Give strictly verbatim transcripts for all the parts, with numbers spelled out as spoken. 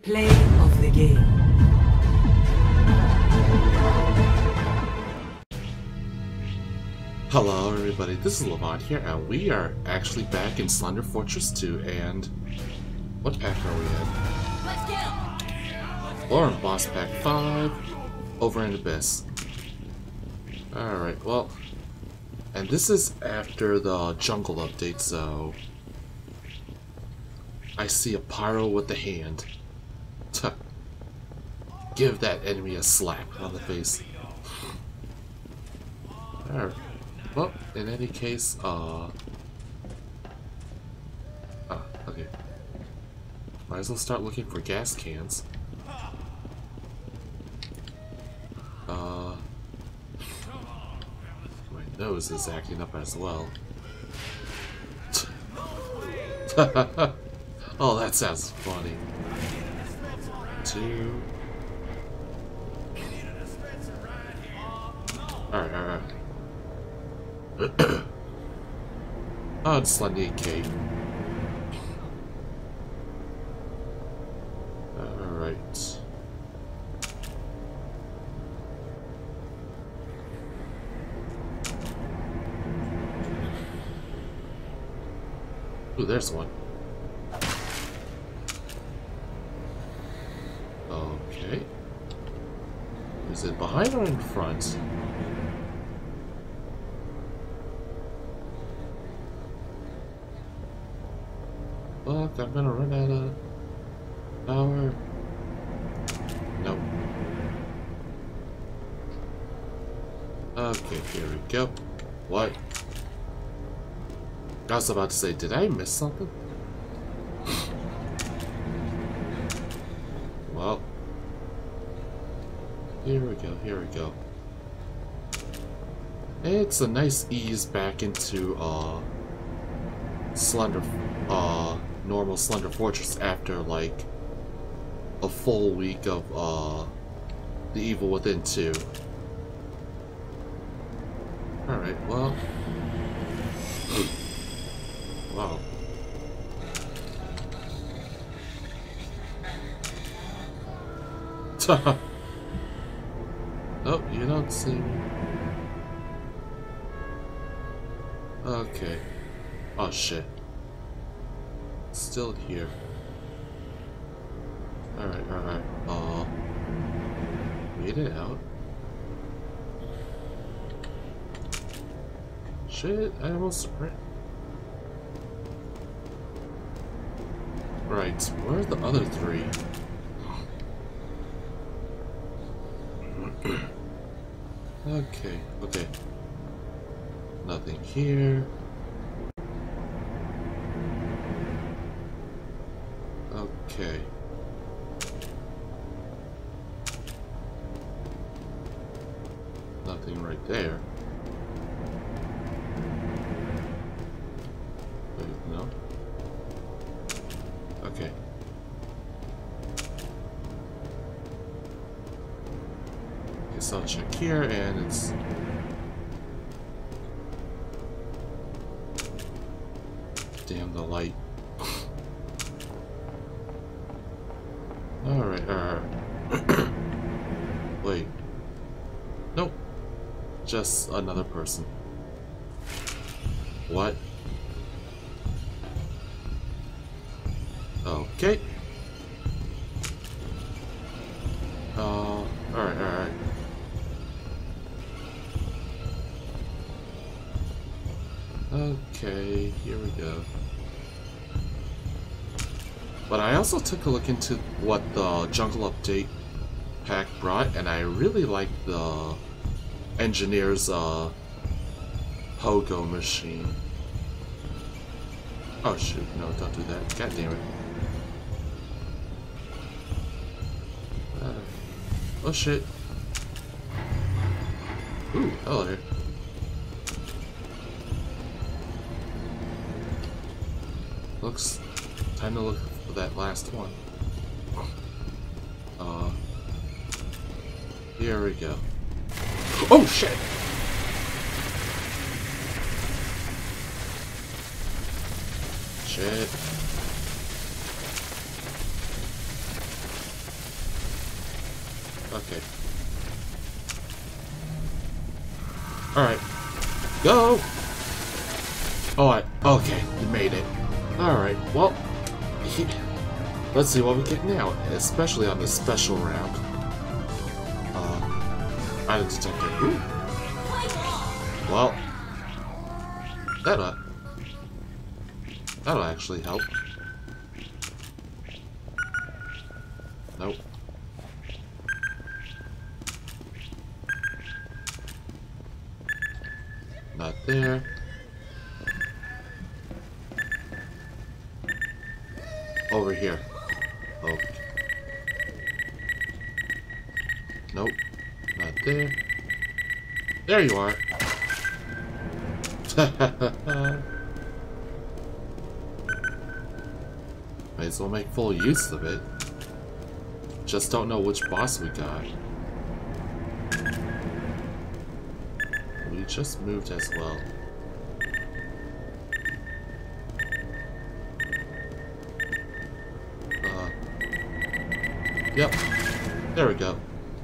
Play of the game. Hello everybody, this is Levant here, and we are actually back in Slender Fortress two, and... what pack are we in? Let's get him! Lauren Boss Pack five, over in Abyss. Alright, well... and this is after the jungle update, so... I see a pyro with the hand. Tuh. Give that enemy a slap on the face. Alright. Well, in any case, uh... ah, okay. Might as well start looking for gas cans. Uh... My nose is acting up as well. Oh, that sounds funny. Two... Alright, alright. Oh, it's like the cake. Alright. Ooh, there's one. Okay. Is it behind or in front? Fuck, I'm gonna run out of power. Nope. Okay, here we go. What? I was about to say, did I miss something? Well. Here we go, here we go. It's a nice ease back into, uh... Slender, uh... normal Slender Fortress after, like, a full week of, uh, The Evil Within two. Alright, well... wow. Oh, you don't see me. Okay. Oh, shit. Still here. Alright, alright. Uh made it out. Shit, I almost ran. Right, where are the other three? Okay, okay. Nothing here. Okay. Nothing right there. Wait, no? Okay. Guess I'll check here, and it's... damn the light. Alright, alright. Wait. Nope. Just another person. What? Okay. Uh, alright, alright. Okay, here we go. But I also took a look into what the Jungle Update pack brought, and I really like the engineer's uh, Pogo machine. Oh shoot, no, don't do that. God damn it. Uh, oh shit. Ooh, hello there. Looks time to look for that last one. Uh, here we go. Oh shit! Shit. Okay. Alright. Go! Oh, I, okay, you made it. Alright, well, he, let's see what we get now, especially on this special round. Uh, item detector. Ooh. Well, that'll, that'll actually help. Nope. Not there. Over here. Oh. Nope. Not there. There you are. Might as well make full use of it. Just don't know which boss we got. We just moved as well. Uh, yep. There we go.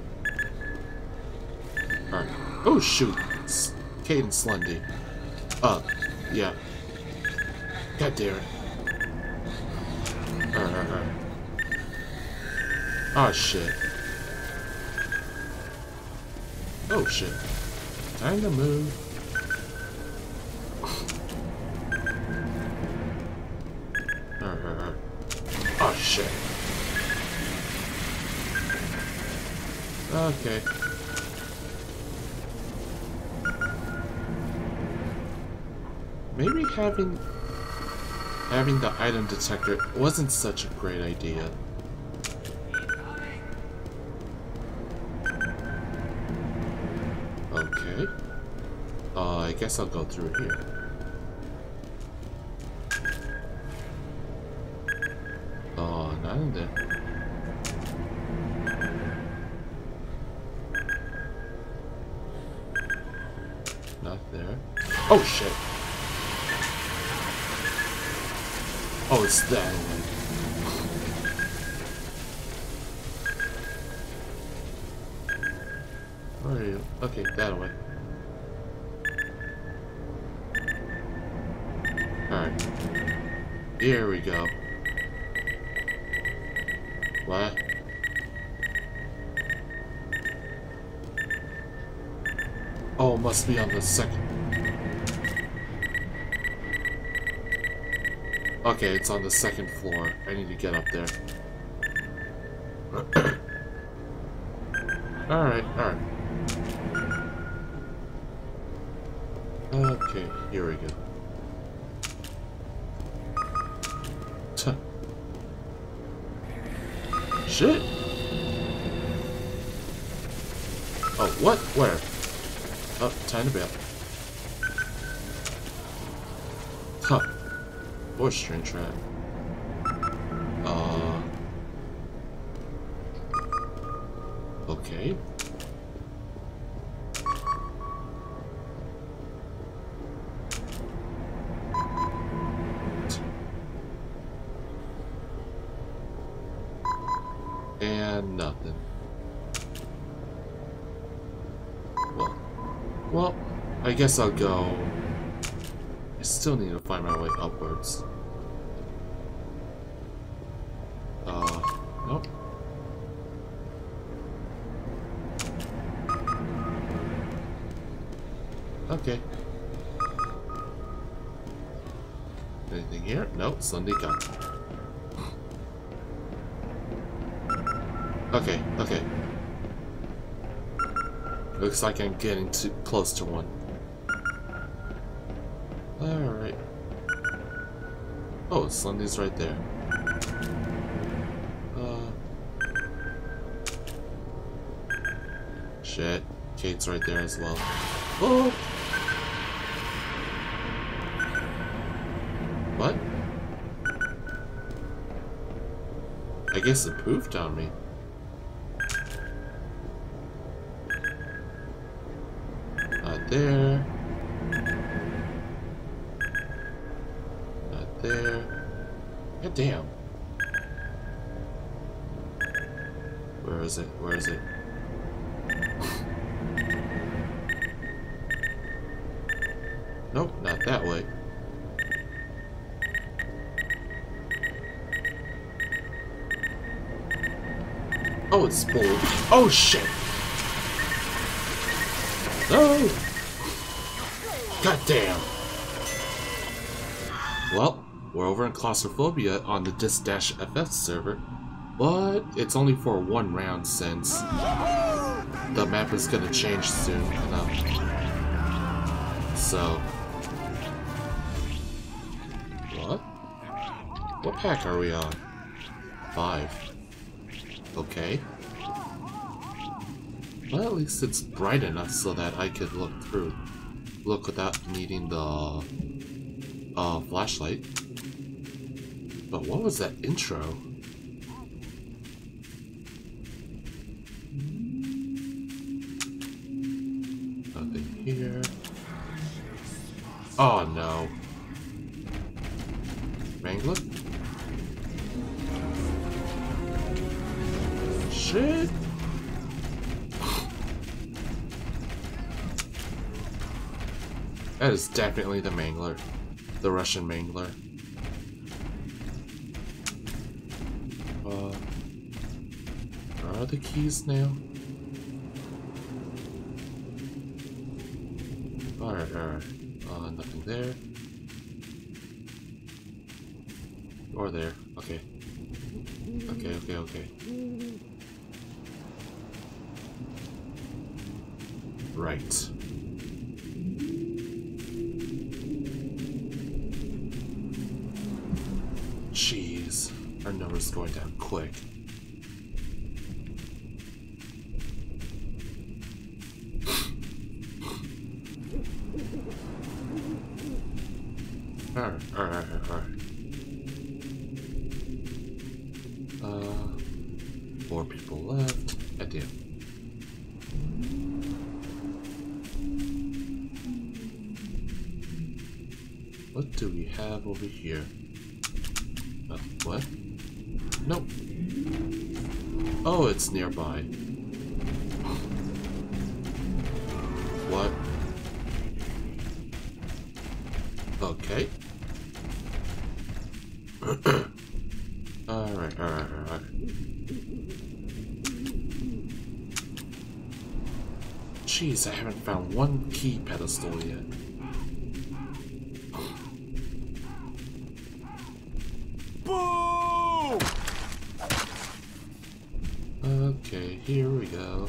Alright. Oh shoot! It's Cait and Slendy. Uh, yeah. God damn it. Alright, alright, alright. Oh shit. Oh shit. Time to move. Alright, alright, alright. Oh shit. Okay. Maybe having having the item detector wasn't such a great idea. Okay. Uh, I guess I'll go through here. Oh, not in there. Not there. Oh shit! Oh, it's that way. Where are you? Okay, that way. Alright. Here we go. What? Oh, it must be on the second. Okay, it's on the second floor. I need to get up there. Alright, alright. Okay, here we go. Tuh. Shit! Oh, what? Where? Oh, time to bail. Huh. Or string trap. Uh. Okay. And nothing. Well, well, I guess I'll go. I still need to find my way upwards. Uh, nope. Okay. Anything here? Nope, Slendy gone. Okay, okay. Looks like I'm getting too close to one. Alright. Oh, Slendy's right there. Uh. Shit. Cait's right there as well. Oh! What? I guess it poofed on me. Not there. Not there. God damn. Where is it? Where is it? Nope, not that way. Oh, it's full. Oh, shit! No! God damn! Well, we're over in Claustrophobia on the Dis-F S server, but it's only for one round since the map is gonna change soon enough. So... What? What pack are we on? Five. Okay. Well, at least it's bright enough so that I could look through. Look without needing the uh, flashlight. But what was that intro? Nothing here. Oh no. Mangler? Shit! That is definitely the Mangler. The Russian Mangler. Uh, where are the keys now? Alright, alright. Uh, nothing there. Or there. Okay. Okay, okay, okay. Right. Jeez, our number's going down quick. Alright, alright, alright. Uh, four people left. I do. What do we have over here? Uh, what? Nope. Oh, it's nearby. What? Okay. Alright, alright, alright. Jeez, I haven't found one key pedestal yet. Okay, here we go.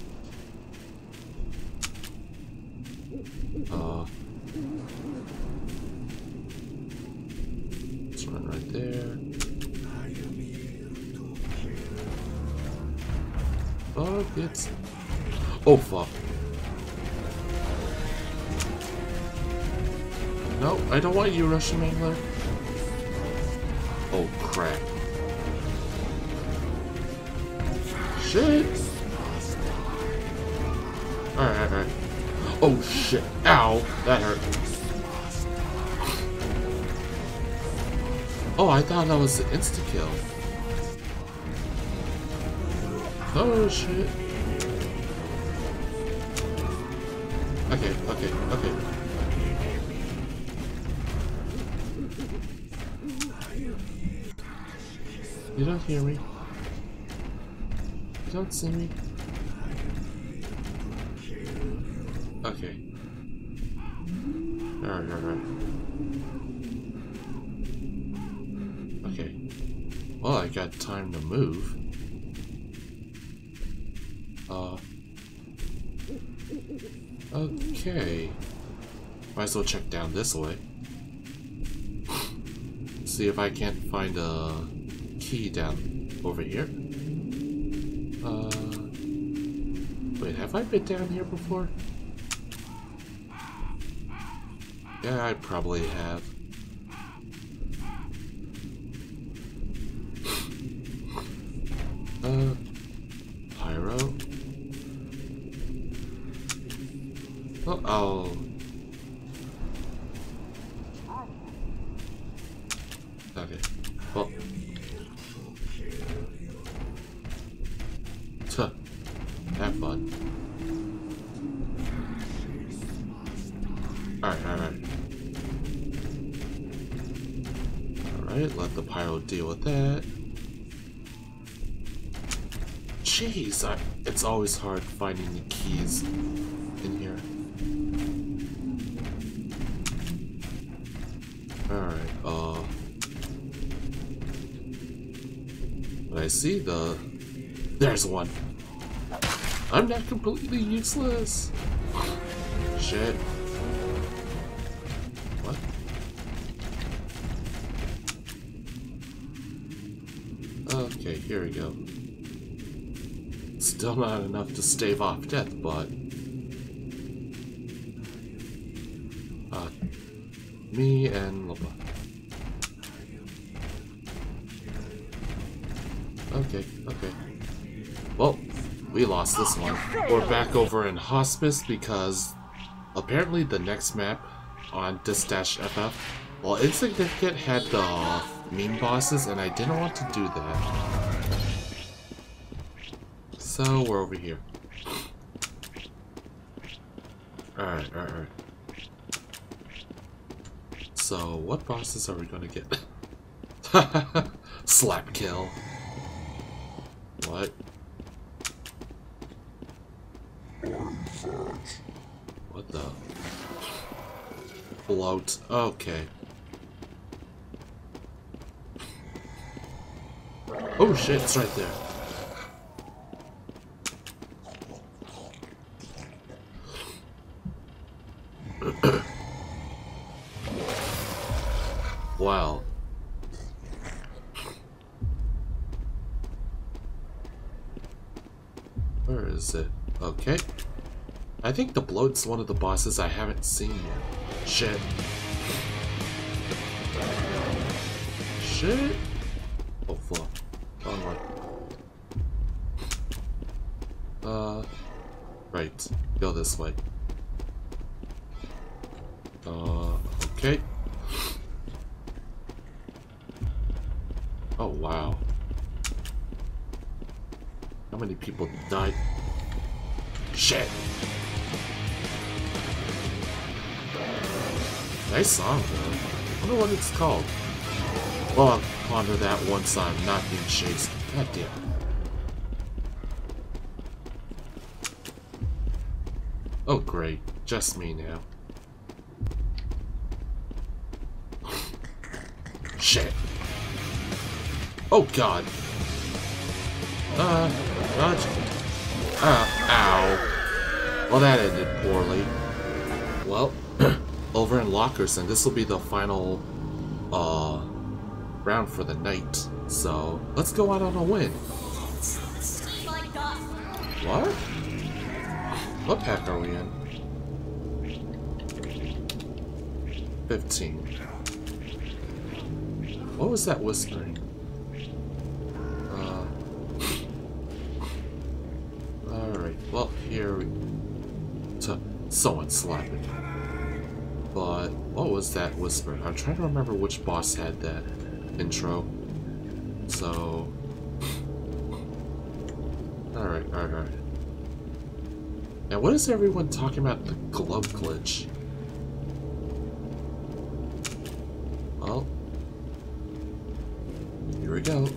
Uh, let's run right there. Fuck, it's... Oh, fuck. No, I don't want you, Russian Mangler. Oh, crap. Shit! Alright, alright. Oh shit. Ow! That hurt. Oh, I thought that was the insta-kill. Oh shit. Okay, okay, okay. You don't hear me. You don't see me. Okay. Alright, alright. Okay. Well, I got time to move. Uh. Okay. Might as well check down this way. See if I can't find a key down over here. Uh. Wait, have I been down here before? Yeah, I probably have. uh, Pyro. Well, I'll... Okay. Well. Tuh. Have fun. Alright, alright. Alright, let the pyro deal with that. Jeez, I, it's always hard finding the keys in here. Alright, uh... but I see the... There's one! I'm not completely useless! Shit. What? Okay, here we go. Still not enough to stave off death, but... Uh, me and Loba. Okay, okay. Well, we lost this one. We're back over in Hospice because apparently the next map on Dis-F F, well, Insignificant had the meme bosses and I didn't want to do that. So we're over here. Alright, alright, alright. So what bosses are we gonna get? Slap kill. What? What the? Float. Okay. Oh shit, it's right there. Wow. Where is it? Okay. I think the bloat's one of the bosses I haven't seen yet. Shit. Shit. Oh fuck. Wrong one. Uh. Right. Go this way. Uh. Okay. Oh wow. How many people died? Shit. Nice song though. I wonder what it's called. Well, I'll ponder that once I'm not being chased. God damn. Oh great. Just me now. Shit. Oh god. Uh, dodge. Uh, ow. Well, that ended poorly. Well, over in Lockers, and this will be the final, uh, round for the night. So, let's go out on a win. What? What pack are we in? fifteen. What was that whispering? Uh. Alright, well, here we... To someone slapping. But, what was that whisper? I'm trying to remember which boss had that intro. So... Alright, alright, alright. Now, what is everyone talking about the glove glitch? Well... Here we go.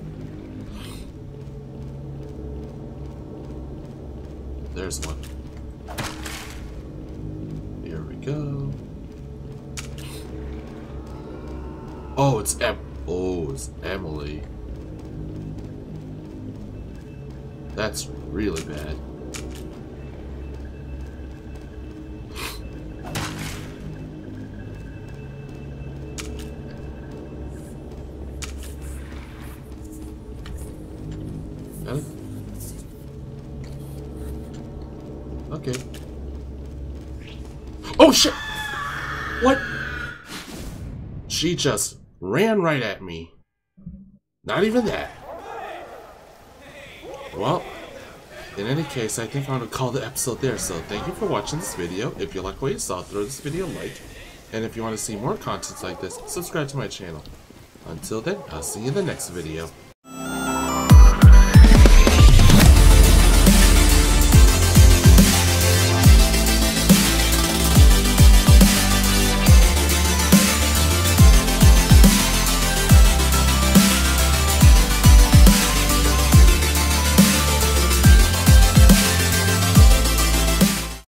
There's one. Here we go. Oh, it's Em- Oh, it's Emily. That's really bad. Okay. Oh shit! What? She just ran right at me. Not even that. Well, in any case, I think I'm going to call the episode there. So thank you for watching this video. If you like what you saw, throw this video a like. And if you want to see more content like this, subscribe to my channel. Until then, I'll see you in the next video.